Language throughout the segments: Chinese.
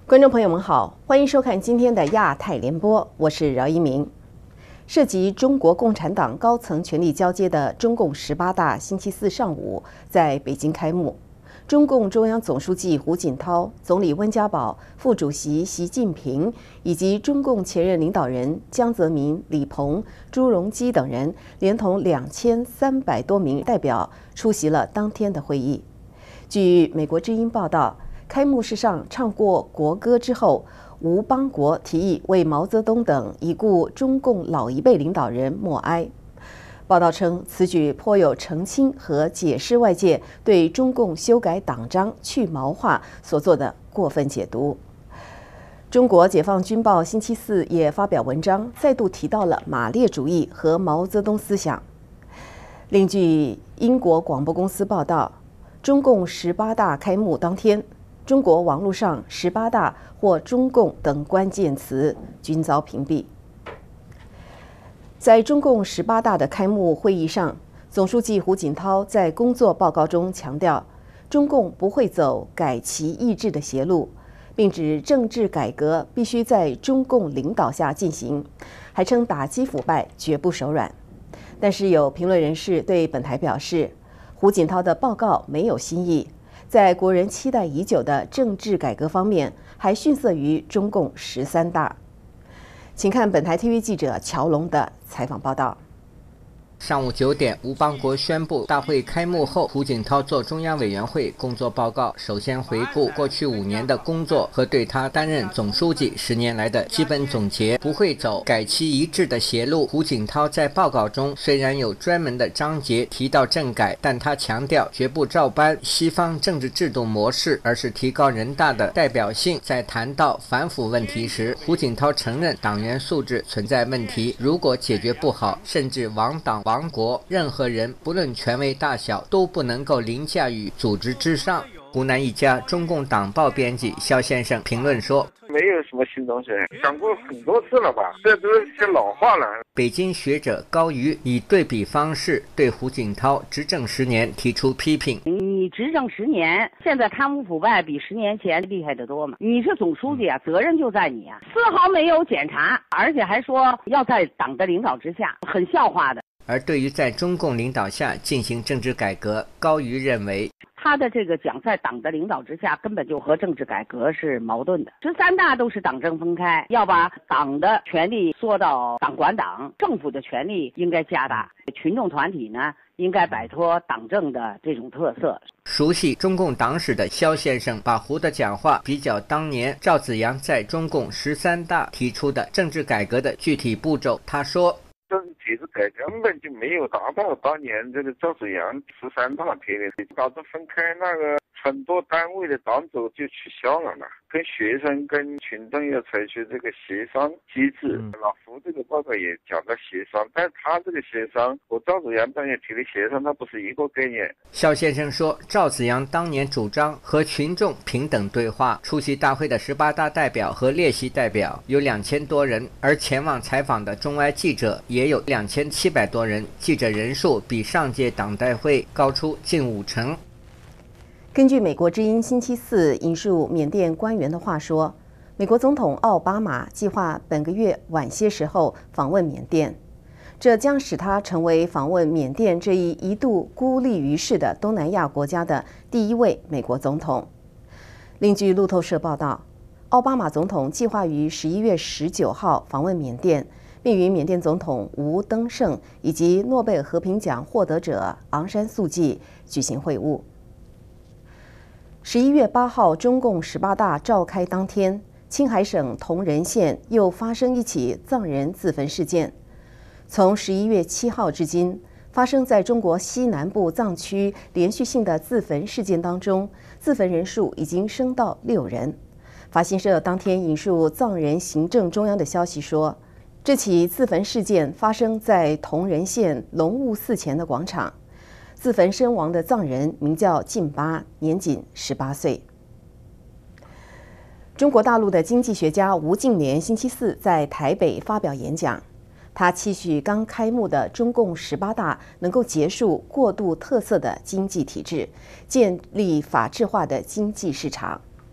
观众朋友们好，欢迎收看今天的亚太联播，我是饶一鸣。涉及中国共产党高层权力交接的中共18大星期四上午在北京开幕。中共中央总书记胡锦涛、总理温家宝、副主席习近平以及中共前任领导人江泽民、李鹏、朱镕基等人，连同2300多名代表出席了当天的会议。据美国之音报道，开幕式上唱过国歌之后，吴邦国提议为毛泽东等已故中共老一辈领导人默哀。报道称，此举颇有澄清和解释外界对中共修改党章去毛化所做的过分解读。中国解放军报星期四也发表文章，再度提到了马列主义和毛泽东思想。另据英国广播公司报道，中共18大开幕当天，中国网络上18大或中共等关键词均遭屏蔽。在中共18大的开幕会议上，总书记胡锦涛在工作报告中强调，中共不会走改旗易帜的邪路，并指政治改革必须在中共领导下进行，还称打击腐败绝不手软。但是有评论人士对本台表示，胡锦涛的报告没有新意，在国人期待已久的政治改革方面还逊色于中共13大。请看本台 TV 记者乔龙的采访报道。 上午9点，吴邦国宣布大会开幕后，胡锦涛作中央委员会工作报告，首先回顾过去5年的工作和对他担任总书记10年来的基本总结。不会走改旗易帜的邪路。胡锦涛在报告中虽然有专门的章节提到政改，但他强调绝不照搬西方政治制度模式，而是提高人大的代表性。在谈到反腐问题时，胡锦涛承认党员素质存在问题，如果解决不好，甚至亡党亡国，任何人不论权威大小都不能够凌驾于组织之上。湖南一家中共党报编辑肖先生评论说， 没有什么新东西，讲过很多次了吧，这都是些老话了。 北京学者高瑜以对比方式对胡锦涛执政10年提出批评。 你执政10年，现在贪污腐败比10年前厉害得多嘛？你是总书记啊，责任就在你啊，丝毫没有检查，而且还说要在党的领导之下，很笑话的。 而对于在中共领导下进行政治改革，高瑜认为他的这个讲在党的领导之下，根本就和政治改革是矛盾的。13大都是党政分开，要把党的权力缩到党管党，政府的权力应该加大，群众团体呢应该摆脱党政的这种特色。 熟悉中共党史的肖先生把胡的讲话比较当年赵紫阳在中共13大提出的政治改革的具体步骤，他说政治体制改革根本就没有达到当年这个赵紫阳13大提的，导致分开那个很多单位的党组就取消了嘛，跟学生跟群众要采取这个协商机制。老胡这个报告也讲到协商，但他这个协商和赵紫阳当年提的协商它不是一个概念。 肖先生说，赵紫阳当年主张和群众平等对话，出席大会的18大代表和列席代表有2000多人，而前往采访的中外记者也有2700多人，记者人数比上届党代会高出近50%。 根据美国之音星期四引述缅甸官员的话说，美国总统奥巴马计划本个月晚些时候访问缅甸，这将使他成为访问缅甸这一度孤立于世的东南亚国家的第1位美国总统。另据路透社报道，奥巴马总统计划于11月19号访问缅甸，并与缅甸总统吴登盛以及诺贝尔和平奖获得者昂山素季举行会晤。11月8号，中共18大召开当天，青海省铜仁县又发生一起藏人自焚事件。从11月7号至今，发生在中国西南部藏区连续性的自焚事件当中，自焚人数已经升到6人。法新社当天引述藏人行政中央的消息说，这起自焚事件发生在铜仁县龙雾寺前的广场。自焚身亡的藏人名叫晋巴，年仅18岁。中国大陆的经济学家吴敬琏星期四在台北发表演讲，他期许刚开幕的中共18大能够结束过度特色的经济体制，建立法治化的经济市场。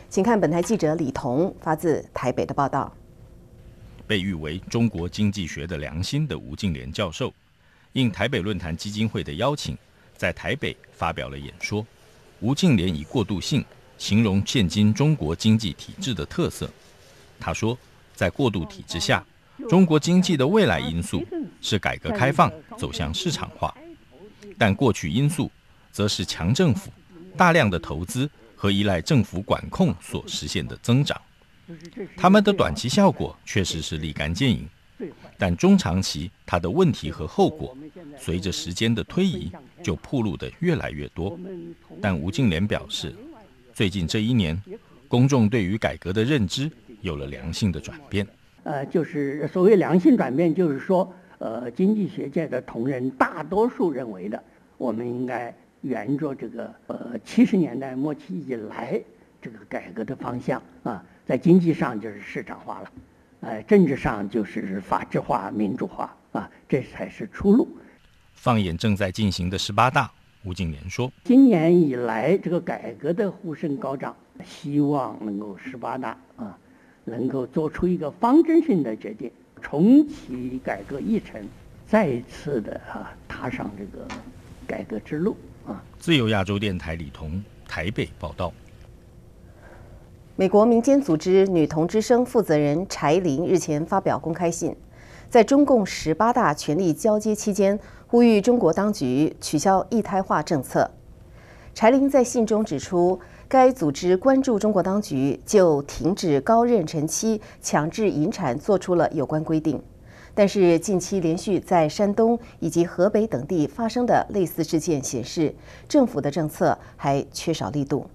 请看本台记者李彤发自台北的报道。 被誉为中国经济学的良心的吴敬琏教授，应台北论坛基金会的邀请，在台北发表了演说。吴敬琏以过渡性形容现今中国经济体制的特色。他说，在过渡体制下，中国经济的未来因素是改革开放走向市场化，但过去因素则是强政府、大量的投资和依赖政府管控所实现的增长。他们的短期效果确实是立竿见影，但中长期它的问题和后果随着时间的推移就暴露得越来越多。但吴敬琏表示，最近这1年，公众对于改革的认知有了良性的转变。 就是所谓良性转变，就是说，经济学界的同仁大多数认为的，我们应该沿着这个70年代末期以来这个改革的方向啊，在经济上就是市场化了，政治上就是法治化、民主化啊，这才是出路。 放眼正在进行的18大，吴敬琏说， 今年以来这个改革的呼声高涨，希望能够18大啊能够做出一个方针性的决定，重启改革议程，再一次的踏上这个改革之路啊。 自由亚洲电台李彤台北报道。 美国民间组织女童之声负责人柴玲日前发表公开信，在中共18大权力交接期间，呼吁中国当局取消一胎化政策。柴玲在信中指出，该组织关注中国当局就停止高妊娠期强制引产做出了有关规定，但是近期连续在山东以及河北等地发生的类似事件显示，政府的政策还缺少力度。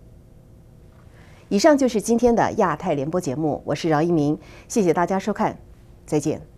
以上就是今天的亚太联播节目，我是饶一鸣，谢谢大家收看，再见。